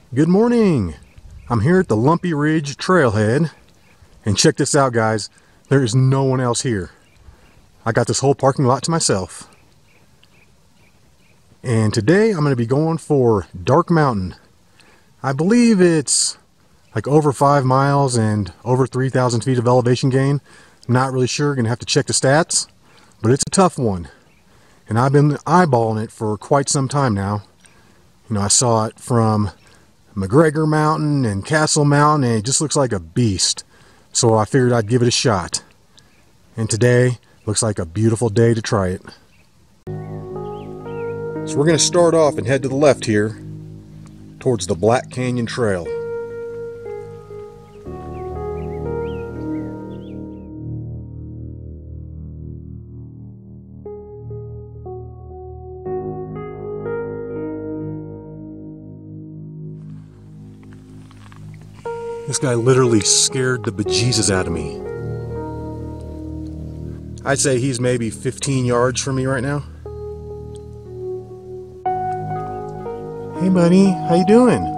Good morning! I'm here at the Lumpy Ridge Trailhead, and check this out, guys. There is no one else here. I got this whole parking lot to myself. And today I'm going to be going for Dark Mountain. I believe it's like over 5 miles and over 3,000 feet of elevation gain. I'm not really sure, going to have to check the stats, but it's a tough one. And I've been eyeballing it for quite some time now. You know, I saw it from McGregor Mountain and Castle Mountain, and it just looks like a beast. So I figured I'd give it a shot. And today looks like a beautiful day to try it. So we're going to start off and head to the left here towards the Black Canyon Trail. This guy literally scared the bejesus out of me. I'd say he's maybe 15 yards from me right now. Hey buddy, how you doing?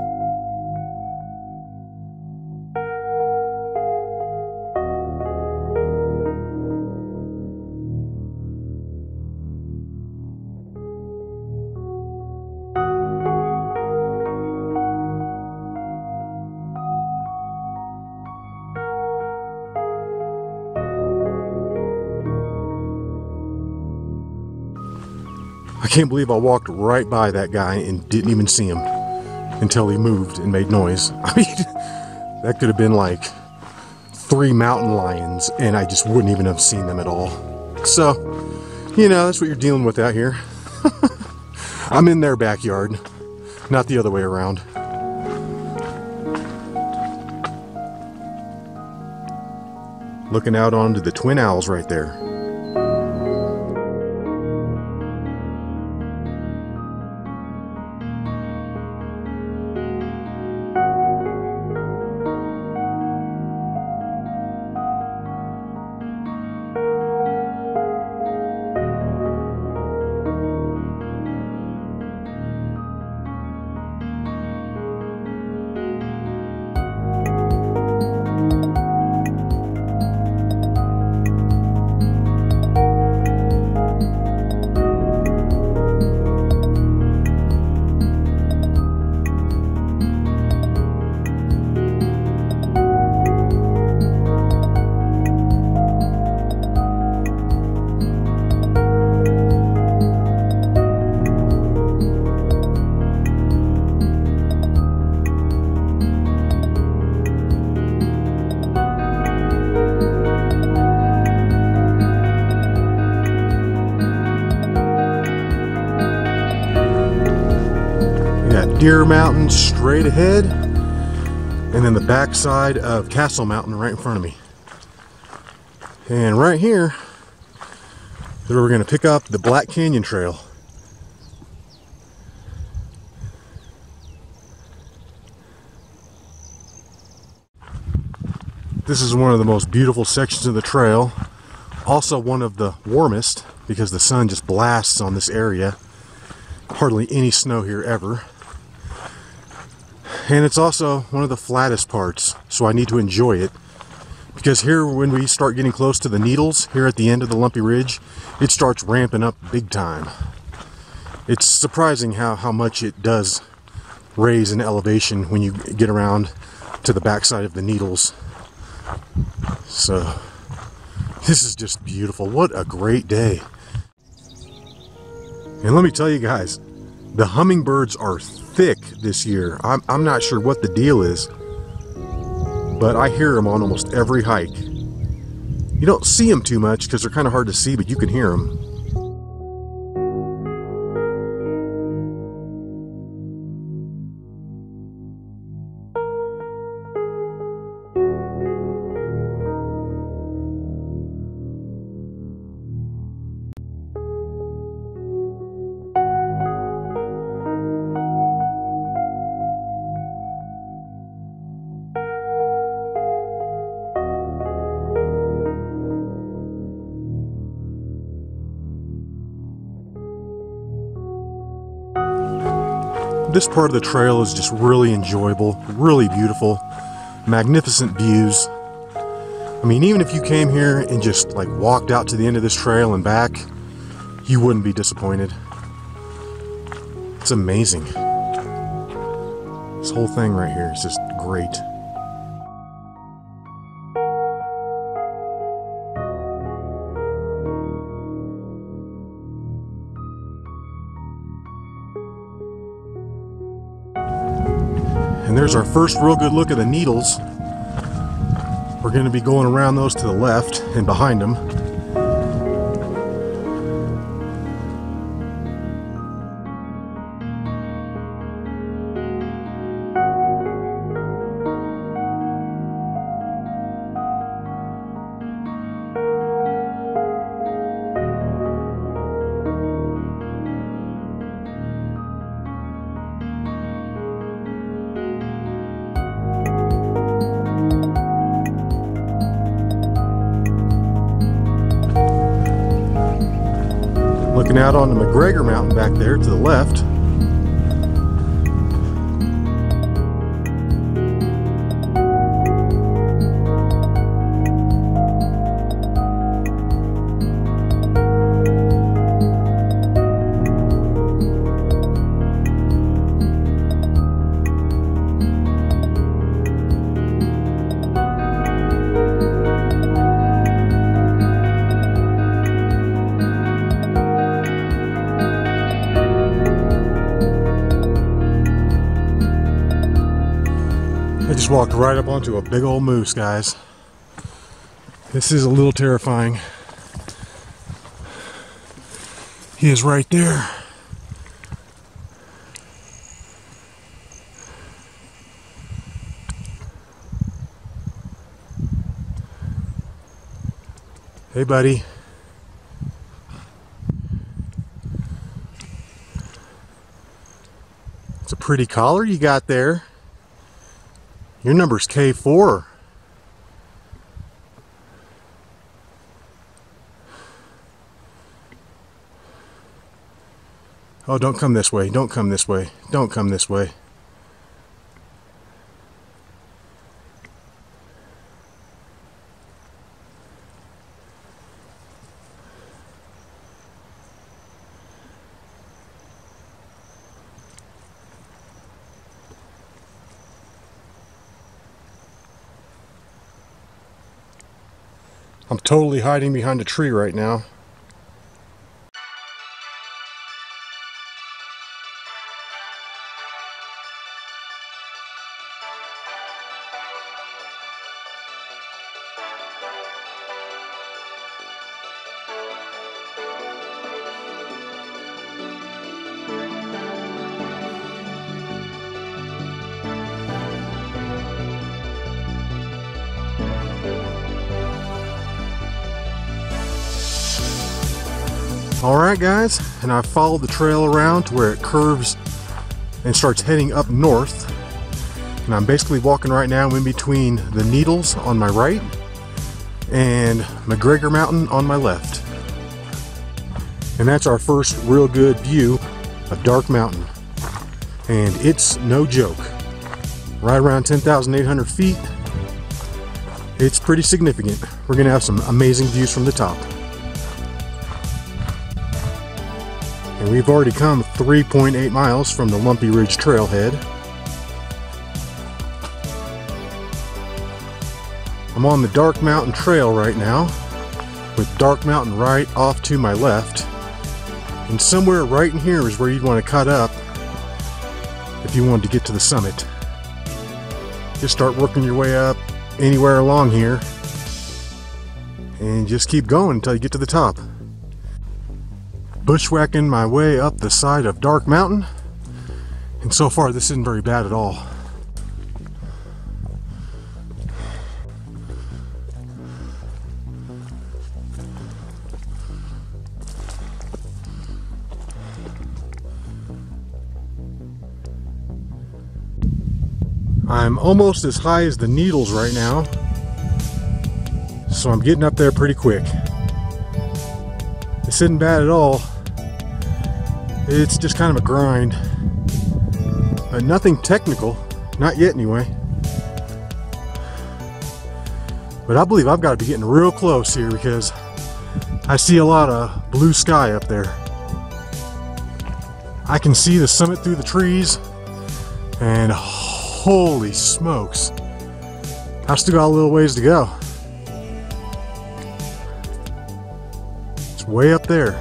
I can't believe I walked right by that guy and didn't even see him until he moved and made noise. I mean, that could have been like 3 mountain lions and I just wouldn't even have seen them at all. So, you know, that's what you're dealing with out here. I'm in their backyard, not the other way around. Looking out onto the Twin Owls right there. Deer Mountain straight ahead, and then the backside of Castle Mountain right in front of me. And right here, we're going to pick up the Black Canyon Trail. This is one of the most beautiful sections of the trail, also one of the warmest because the sun just blasts on this area. Hardly any snow here ever. And it's also one of the flattest parts, so I need to enjoy it. Because here, when we start getting close to the needles, here at the end of the Lumpy Ridge, it starts ramping up big time. It's surprising how much it does raise in elevation when you get around to the backside of the needles. So, this is just beautiful. What a great day. And let me tell you guys, the hummingbirds are thick this year. I'm not sure what the deal is, but I hear them on almost every hike. You don't see them too much because they're kind of hard to see, but you can hear them. this part of the trail is just really enjoyable, really beautiful, magnificent views. I mean, even if you came here and just like walked out to the end of this trail and back, you wouldn't be disappointed. It's amazing. This whole thing right here is just great. And there's our first real good look at the needles. We're going to be going around those to the left and behind them. Looking out on the McGregor Mountain back there to the left. I just walked right up onto a big old moose, guys. This is a little terrifying. He is right there. Hey, buddy. It's a pretty collar you got there. Your number's K4. Oh, don't come this way. Don't come this way. Don't come this way. I'm totally hiding behind a tree right now. Alright guys, and I've followed the trail around to where it curves and starts heading up north. And I'm basically walking right now in between the Needles on my right and McGregor Mountain on my left. And that's our first real good view of Dark Mountain. And it's no joke. Right around 10,800 feet. It's pretty significant. We're going to have some amazing views from the top. And we've already come 3.8 miles from the Lumpy Ridge Trailhead. I'm on the Dark Mountain Trail right now, with Dark Mountain right off to my left. And somewhere right in here is where you'd want to cut up if you wanted to get to the summit. Just start working your way up anywhere along here and just keep going until you get to the top. Bushwhacking my way up the side of Dark Mountain, and so far this isn't very bad at all. I'm almost as high as the Needles right now, so I'm getting up there pretty quick. This isn't bad at all. It's just kind of a grind. Nothing technical, not yet anyway. But I believe I've got to be getting real close here because I see a lot of blue sky up there. I can see the summit through the trees, and holy smokes, I've still got a little ways to go. It's way up there.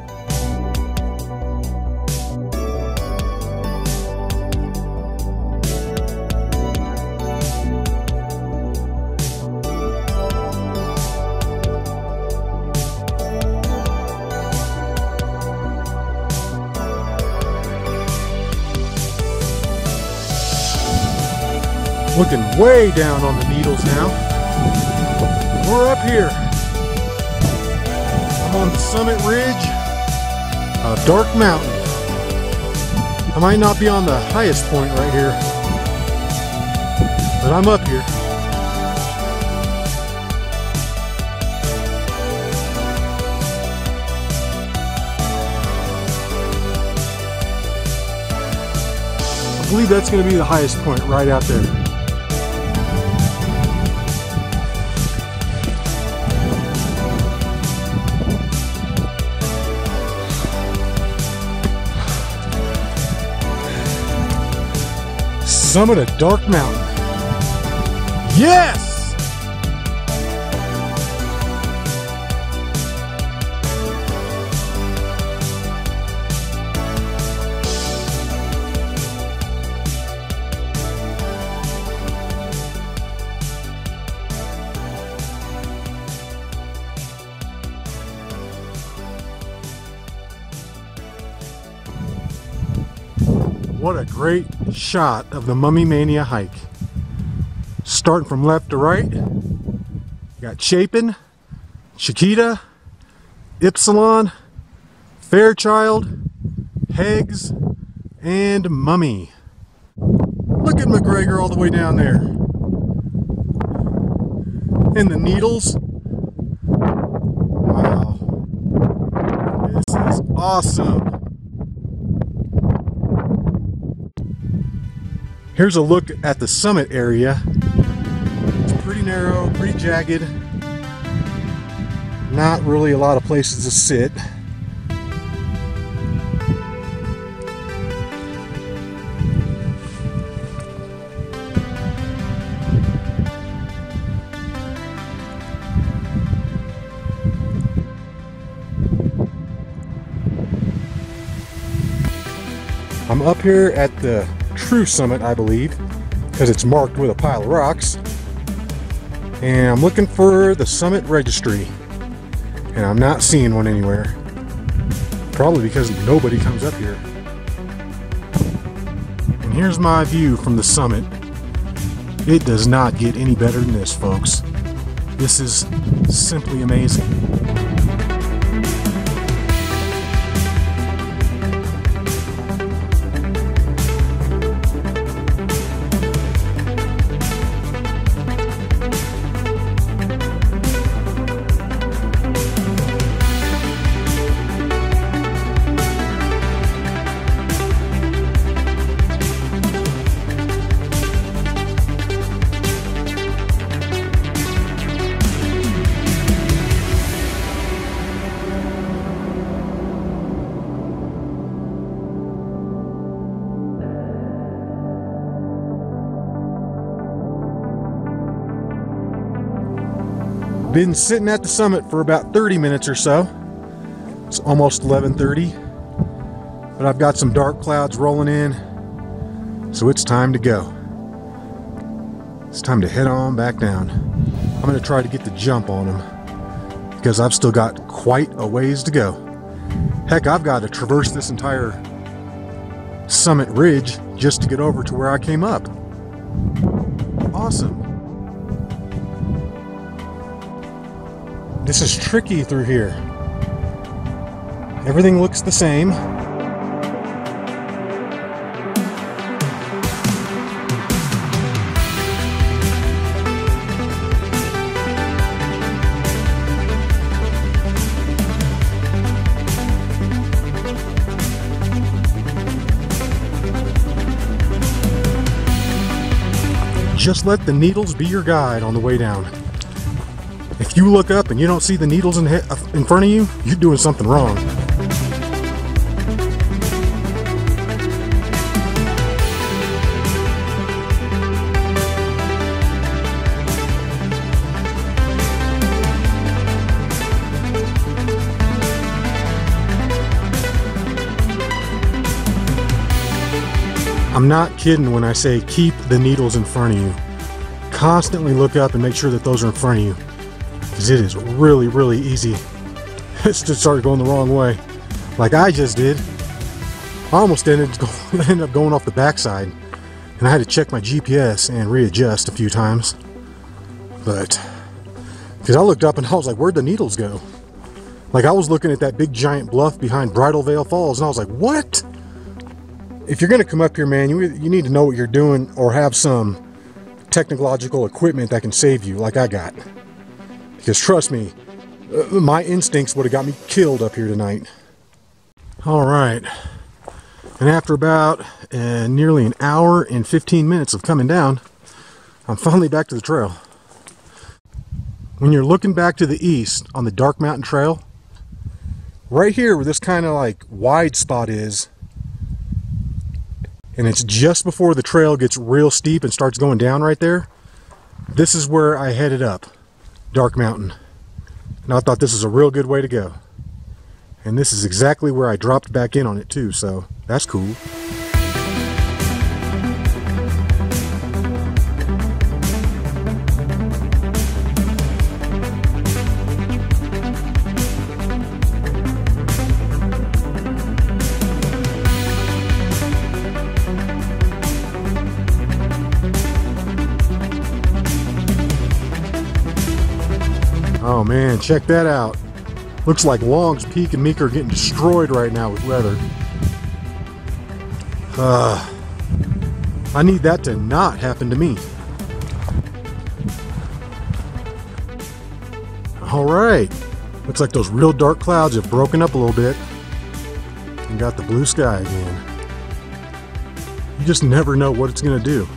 Looking way down on the needles now. We're up here. I'm on the summit ridge of Dark Mountain. I might not be on the highest point right here, but I'm up here. I believe that's going to be the highest point right out there. Summit of Dark Mountain. Yes! What a great shot of the Mummy Mania hike. Starting from left to right, you got Chapin, Chiquita, Ypsilon, Fairchild, Heggs, and Mummy. Look at McGregor all the way down there. And the Needles. Wow. This is awesome. Here's a look at the summit area. It's pretty narrow, pretty jagged. Not really a lot of places to sit. I'm up here at the true summit, I believe, because it's marked with a pile of rocks, and I'm looking for the summit registry, and I'm not seeing one anywhere, probably because nobody comes up here. And here's my view from the summit. It does not get any better than this, folks. This is simply amazing. Been sitting at the summit for about 30 minutes or so. It's almost 11:30, but I've got some dark clouds rolling in, so it's time to go. It's time to head on back down. I'm going to try to get the jump on them because I've still got quite a ways to go. Heck, I've got to traverse this entire summit ridge just to get over to where I came up. Awesome. This is tricky through here. Everything looks the same. Just let the needles be your guide on the way down. If you look up and you don't see the needles in front of you, you're doing something wrong. I'm not kidding when I say keep the needles in front of you. Constantly look up and make sure that those are in front of you, because it is really, really easy to start going the wrong way, like I just did. I almost ended up going off the backside, and I had to check my GPS and readjust a few times. But because I looked up and I was like, where'd the needles go? Like, I was looking at that big giant bluff behind Bridal Veil Falls, and I was like, what? If you're going to come up here, man, you need to know what you're doing, or have some technological equipment that can save you, like I got. Because trust me, my instincts would have got me killed up here tonight. Alright, and after about nearly an hour and 15 minutes of coming down, I'm finally back to the trail. When you're looking back to the east on the Dark Mountain Trail, right here where this kind of like wide spot is, and it's just before the trail gets real steep and starts going down right there, this is where I headed up Dark Mountain. And I thought this is a real good way to go. And this is exactly where I dropped back in on it too, so that's cool. Oh man, check that out. Looks like Long's Peak and Meek are getting destroyed right now with weather. I need that to not happen to me. Alright, looks like those real dark clouds have broken up a little bit and got the blue sky again. You just never know what it's going to do.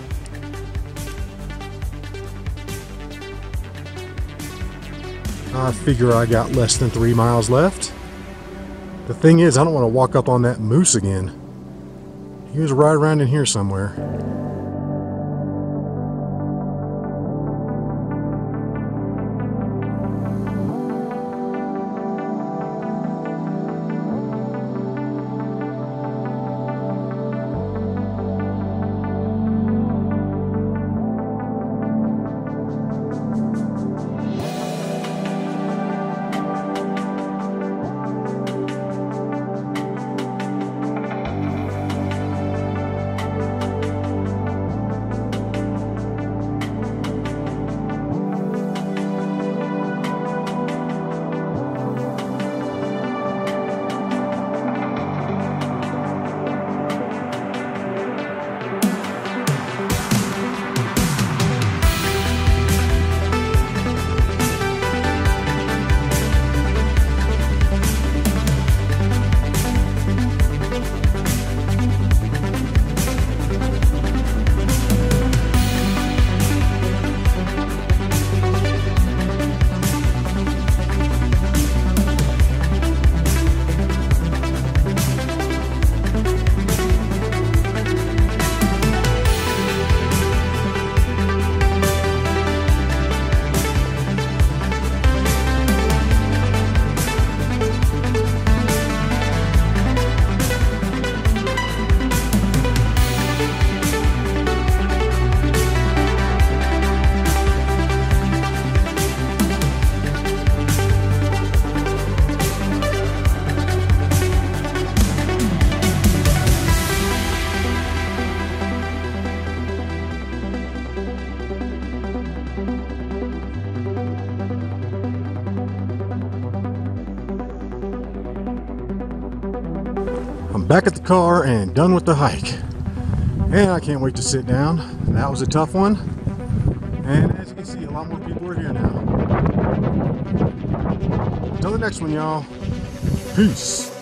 I figure I got less than 3 miles left. The thing is, I don't want to walk up on that moose again. He was right around in here somewhere. I'm back at the car and done with the hike. And I can't wait to sit down. That was a tough one. And as you can see, a lot more people are here now. Until the next one, y'all. Peace.